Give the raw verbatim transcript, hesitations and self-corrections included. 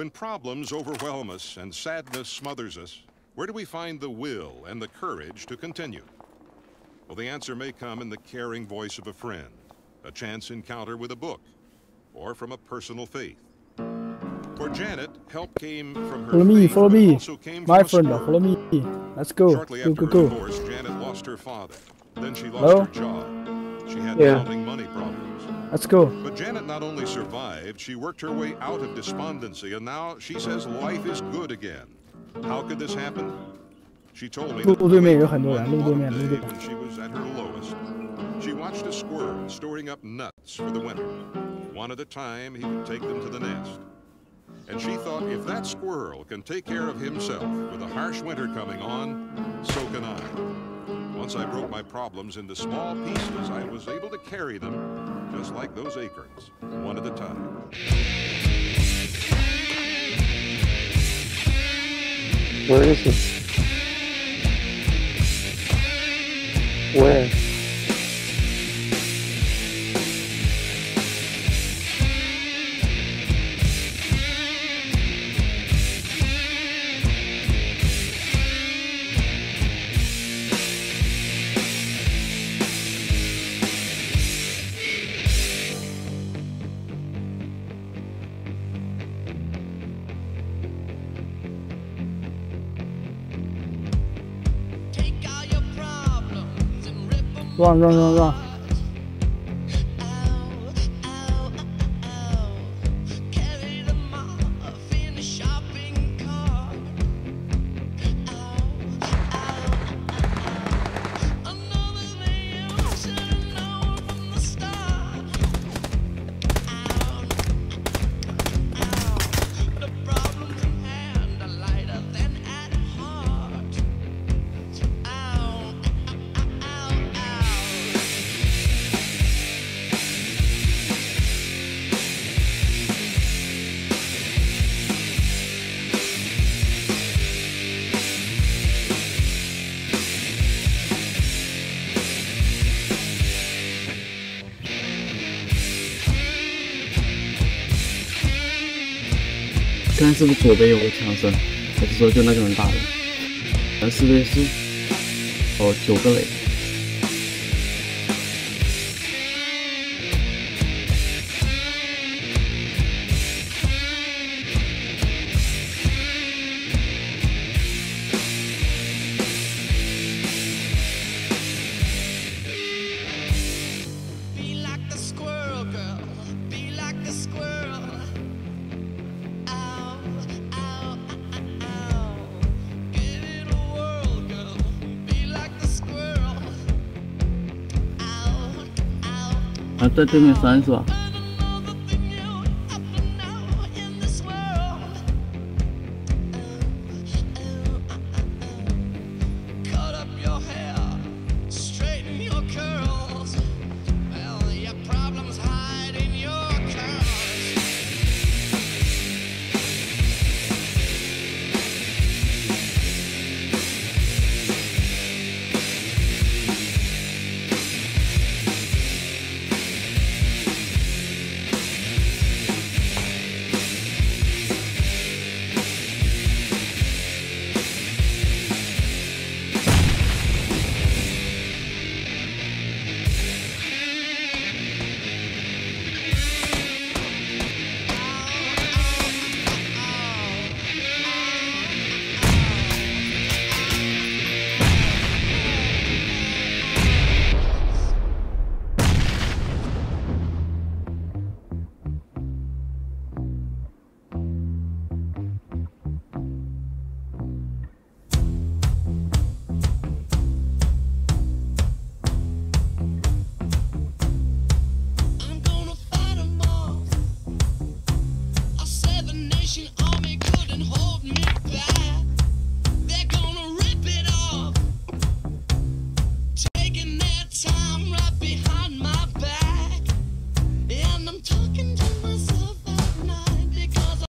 When problems overwhelm us and sadness smothers us, where do we find the will and the courage to continue? Well, the answer may come in the caring voice of a friend, a chance encounter with a book, or from a personal faith. For Janet, help came from her follow me, faith, follow but it me. also came My from friend, a follow me. Let's go. Shortly Go, after go, her go. divorce, Janet lost her father. Then she lost Hello? her job. She had Yeah. mounting money problems. Let's go. But Janet not only survived, she worked her way out of despondency, and now she says life is good again. How could this happen? She told me that 路对面有很多 one 人，路对面， autumn 路对 day 面。 when she was at her lowest, she watched a squirrel storing up nuts for the winter. One at a time, he would take them to the nest. And she thought, if that squirrel can take care of himself with a harsh winter coming on, so can I. Once I broke my problems into small pieces, I was able to carry them, just like those acorns, one at a time. Where is it? Where? Run, run, run, run. 刚才是不是左边有个枪声？还是说就那个人打的？呃，四对四，哦，九个雷。啊，在对面山是吧？